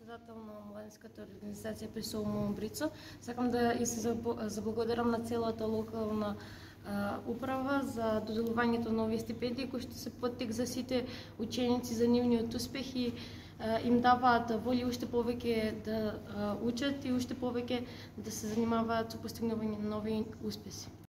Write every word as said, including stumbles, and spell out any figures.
председател на младенската организација при Соломон Брицо. Сакам да и се заблагодарам на целата локална а, управа за доделувањето на овие стипендии кои што се поттик за сите ученици за нивниот успех и а, им даваат воли уште повеќе да а, учат и уште повеќе да се занимаваат со постигнување на нови успеси.